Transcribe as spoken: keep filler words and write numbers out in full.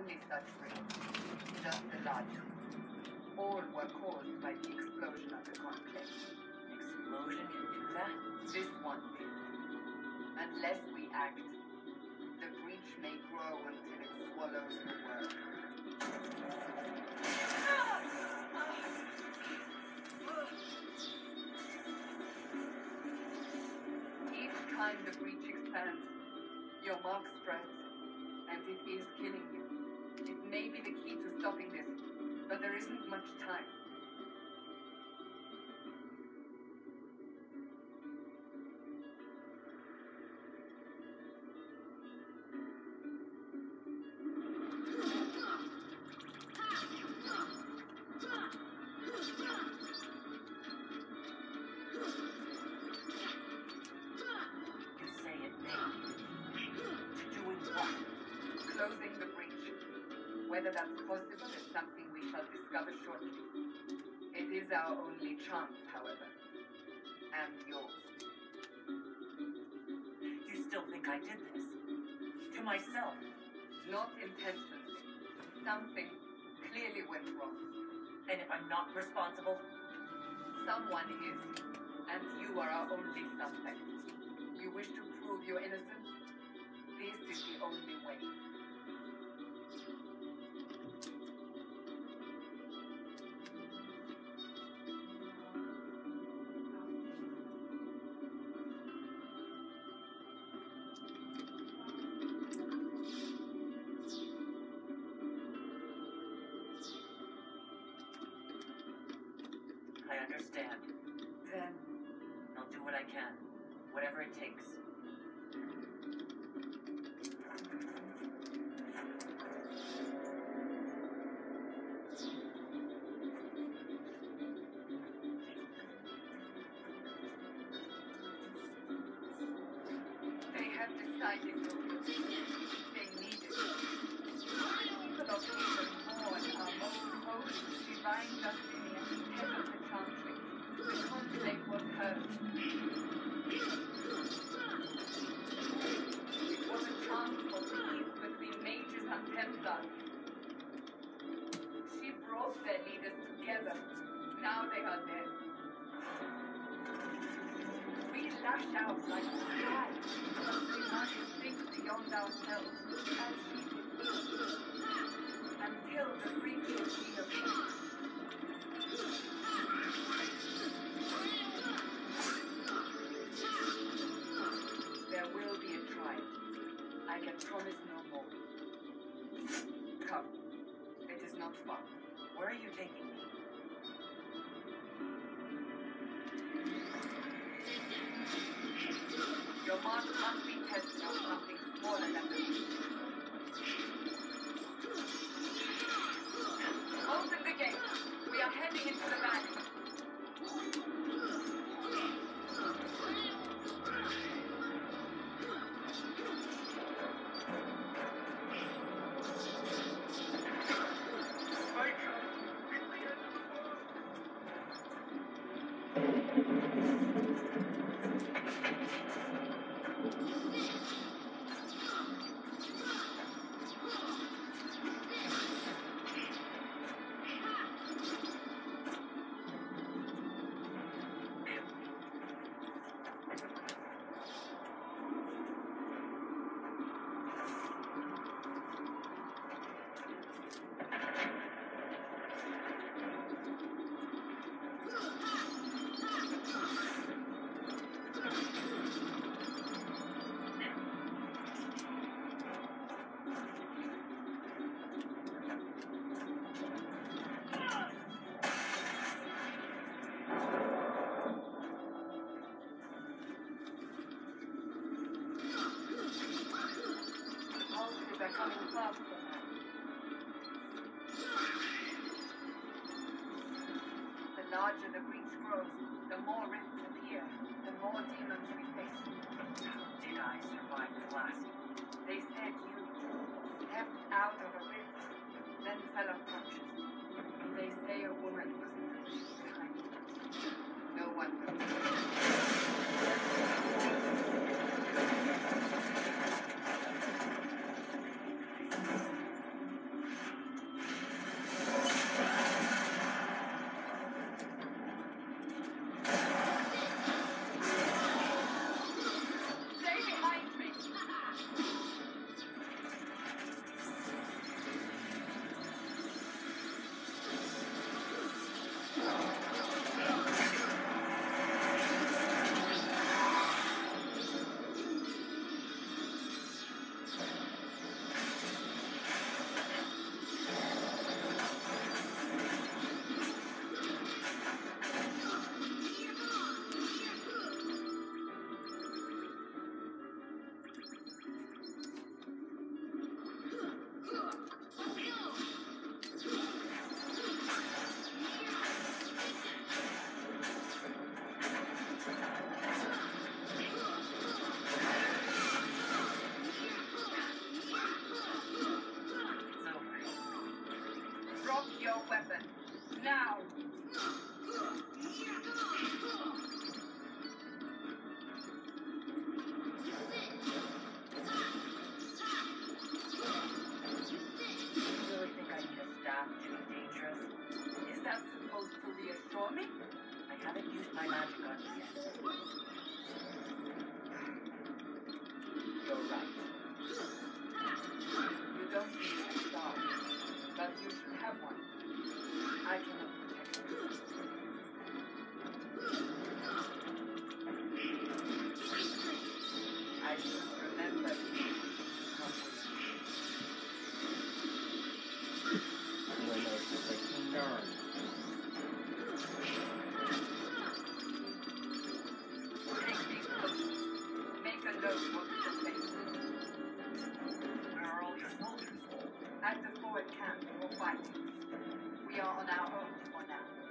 only such ring, just the largest. All were caused by the explosion of the complex. Explosion can do that? This one did. Unless we act, the breach may grow until it swallows the world. Each time the breach expands, your mark spreads, and it is killing you. It may be the key to stopping this, but there isn't much time. You say it may. Doing what? Closing the breach. Whether that's possible is something we shall discover shortly. It is our only chance, however. And yours. You still think I did this? To myself? Not intentionally. Something clearly went wrong. And if I'm not responsible? Someone is. And you are our only suspect. You wish to prove your innocence? This is the only way. I understand. Then, I'll do what I can. Whatever it takes. they have decided to do they needed. People of Eden mourn our most holy, divine Justinian, head of the chantry. The conflict was hers. It was a chance for peace between mages and Templars. She brought their leaders together. Now they are dead. We lash out like the sky, but we must think beyond ourselves, as she did, until the breach is healed. There will be a trial. I can promise no more. Come. It is not far. Where are you taking me? Your mark must be tested on something smaller than the breach. Open the gate. We are heading into the valley. They're coming faster now. The larger the breach grows, the more rifts appear, the more demons we face. Did I survive the blast? They said you stepped out of a rift, then fell unconscious. They say a woman was in the breach behind you. No one knows. your weapon. Now! You really think I need a staff to be dangerous? Is that supposed to reassure me? I haven't used my magic on you yet. You're right. You don't need a star, but you should have one. I cannot protect you. I should remember you. Come with me. Almost just like darn. Take these cookies. Make a note what to face. Where are all your soldiers? At the forward camp for fighting. We are on our own for now.